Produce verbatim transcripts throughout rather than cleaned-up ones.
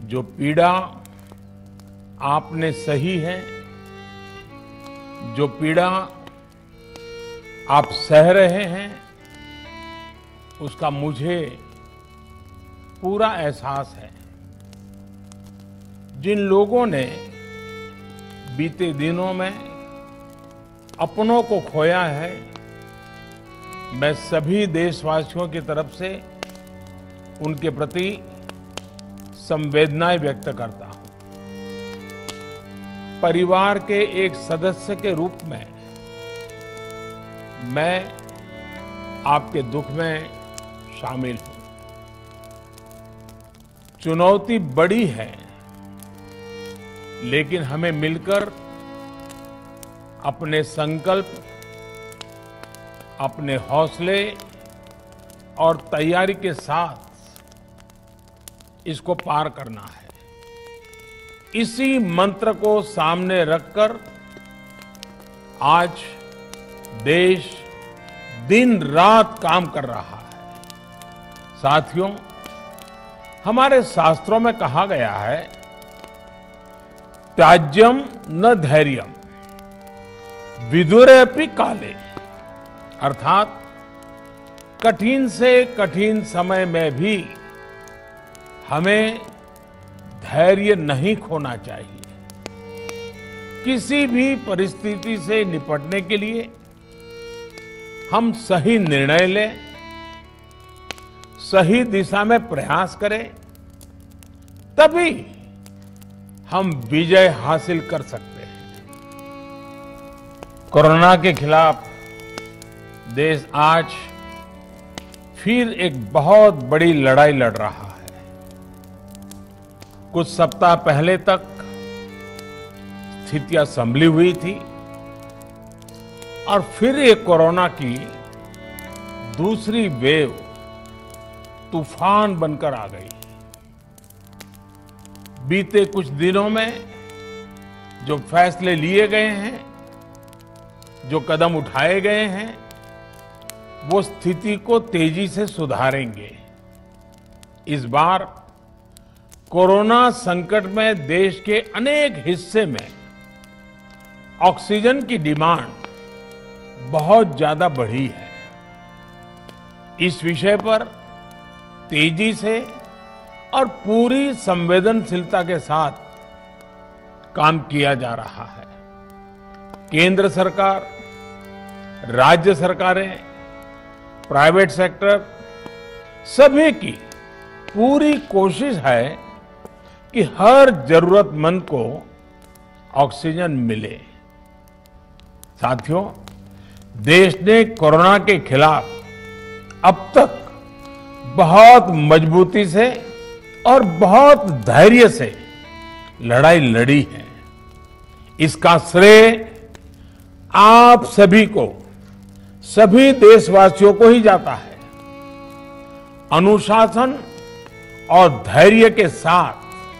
जो पीड़ा आपने सही है, जो पीड़ा आप सह रहे हैं, उसका मुझे पूरा एहसास है। जिन लोगों ने बीते दिनों में अपनों को खोया है, मैं सभी देशवासियों की तरफ से उनके प्रति संवेदनाएं व्यक्त करता हूं। परिवार के एक सदस्य के रूप में मैं आपके दुख में शामिल हूं। चुनौती बड़ी है, लेकिन हमें मिलकर अपने संकल्प, अपने हौसले और तैयारी के साथ इसको पार करना है। इसी मंत्र को सामने रखकर आज देश दिन रात काम कर रहा है। साथियों, हमारे शास्त्रों में कहा गया है, त्याज्यम न धैर्यम विदुरेऽपि काले, अर्थात कठिन से कठिन समय में भी हमें धैर्य नहीं खोना चाहिए। किसी भी परिस्थिति से निपटने के लिए हम सही निर्णय लें, सही दिशा में प्रयास करें, तभी हम विजय हासिल कर सकते हैं। कोरोना के खिलाफ देश आज फिर एक बहुत बड़ी लड़ाई लड़ रहा है। कुछ सप्ताह पहले तक स्थितियां संभली हुई थी और फिर एक कोरोना की दूसरी वेव तूफान बनकर आ गई। बीते कुछ दिनों में जो फैसले लिए गए हैं, जो कदम उठाए गए हैं, वो स्थिति को तेजी से सुधारेंगे। इस बार कोरोना संकट में देश के अनेक हिस्से में ऑक्सीजन की डिमांड बहुत ज्यादा बढ़ी है। इस विषय पर तेजी से और पूरी संवेदनशीलता के साथ काम किया जा रहा है। केंद्र सरकार, राज्य सरकारें, प्राइवेट सेक्टर, सभी की पूरी कोशिश है कि हर जरूरतमंद को ऑक्सीजन मिले। साथियों, देश ने कोरोना के खिलाफ अब तक बहुत मजबूती से और बहुत धैर्य से लड़ाई लड़ी है। इसका श्रेय आप सभी को, सभी देशवासियों को ही जाता है। अनुशासन और धैर्य के साथ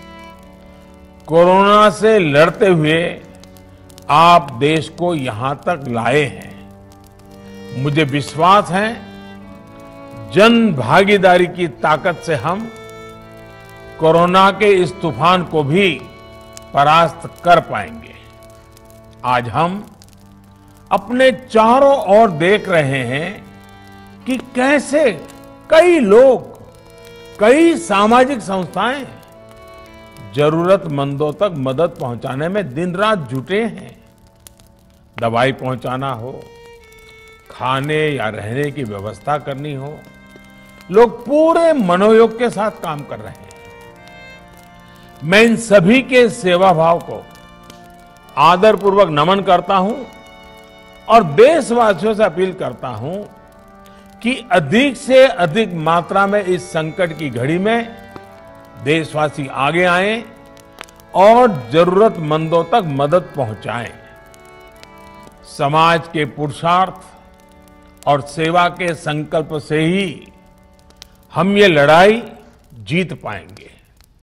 कोरोना से लड़ते हुए आप देश को यहां तक लाए हैं। मुझे विश्वास है, जन भागीदारी की ताकत से हम कोरोना के इस तूफान को भी परास्त कर पाएंगे। आज हम अपने चारों ओर देख रहे हैं कि कैसे कई लोग, कई सामाजिक संस्थाएं जरूरतमंदों तक मदद पहुंचाने में दिन रात जुटे हैं। दवाई पहुंचाना हो, खाने या रहने की व्यवस्था करनी हो, लोग पूरे मनोयोग के साथ काम कर रहे हैं। मैं इन सभी के सेवा भाव को आदरपूर्वक नमन करता हूं और देशवासियों से अपील करता हूं कि अधिक से अधिक मात्रा में इस संकट की घड़ी में देशवासी आगे आएं और जरूरतमंदों तक मदद पहुंचाएं। समाज के पुरुषार्थ और सेवा के संकल्प से ही हम ये लड़ाई जीत पाएंगे।